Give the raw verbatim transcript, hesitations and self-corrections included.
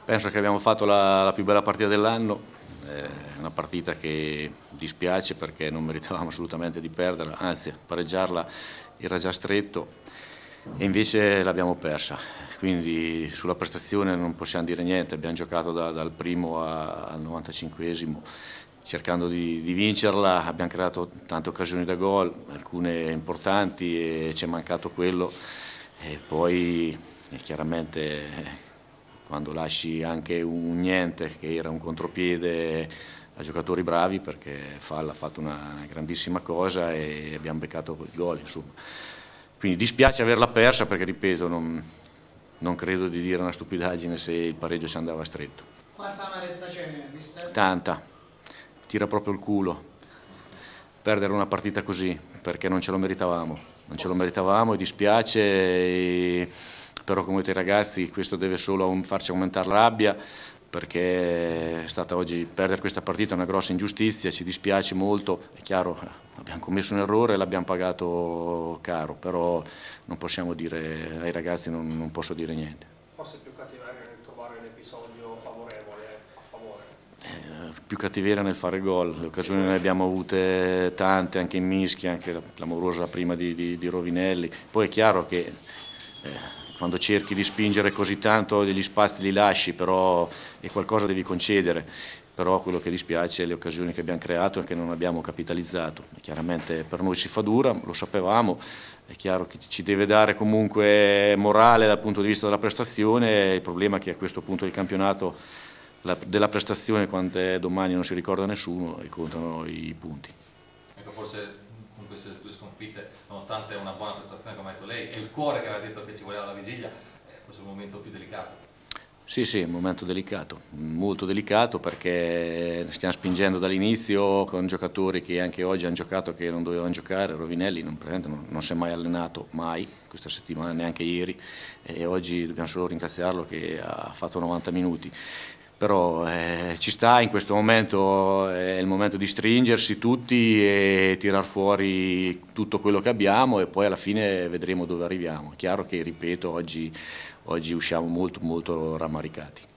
Penso che abbiamo fatto la, la più bella partita dell'anno, è una partita che dispiace perché non meritavamo assolutamente di perderla, anzi pareggiarla era già stretto e invece l'abbiamo persa, quindi sulla prestazione non possiamo dire niente, abbiamo giocato da, dal primo a, al novantacinquesimo cercando di, di vincerla, abbiamo creato tante occasioni da gol, alcune importanti e ci è mancato quello e poi eh, chiaramente quando lasci anche un niente che era un contropiede a giocatori bravi, perché Fall ha fatto una grandissima cosa e abbiamo beccato il gol, insomma. Quindi dispiace averla persa perché, ripeto, non, non credo di dire una stupidaggine se il pareggio ci andava stretto. Quanta amarezza c'è, mister? Tanta, tira proprio il culo perdere una partita così perché non ce lo meritavamo, non ce lo meritavamo e dispiace. E però come i ragazzi questo deve solo farci aumentare la rabbia perché è stata oggi perdere questa partita è una grossa ingiustizia, ci dispiace molto, è chiaro abbiamo commesso un errore e l'abbiamo pagato caro, però non possiamo dire ai ragazzi, non, non posso dire niente. Forse più cattiveria nel trovare l'episodio favorevole a favore. Eh, più cattiveria nel fare gol, le occasioni ne abbiamo avute tante, anche in mischia, anche la clamorosa prima di, di, di Rovinelli, poi è chiaro che eh, quando cerchi di spingere così tanto degli spazi li lasci, però e qualcosa devi concedere, però quello che dispiace è le occasioni che abbiamo creato e che non abbiamo capitalizzato. Chiaramente per noi si fa dura, lo sapevamo, è chiaro che ci deve dare comunque morale dal punto di vista della prestazione, il problema è che a questo punto del campionato la, della prestazione quando è domani non si ricorda nessuno e contano i punti. Ecco, forse con queste due sconfitte, nonostante una buona prestazione come ha detto lei, e il cuore che aveva detto che ci voleva la vigilia, eh, questo è un momento più delicato. Sì, sì, è un momento delicato, molto delicato perché stiamo spingendo dall'inizio con giocatori che anche oggi hanno giocato che non dovevano giocare. Rovinelli non, non, non si è mai allenato, mai, questa settimana, neanche ieri, e oggi dobbiamo solo ringraziarlo che ha fatto novanta minuti. Però eh, ci sta, in questo momento è il momento di stringersi tutti e tirar fuori tutto quello che abbiamo e poi alla fine vedremo dove arriviamo. È chiaro che, ripeto, oggi, oggi usciamo molto molto rammaricati.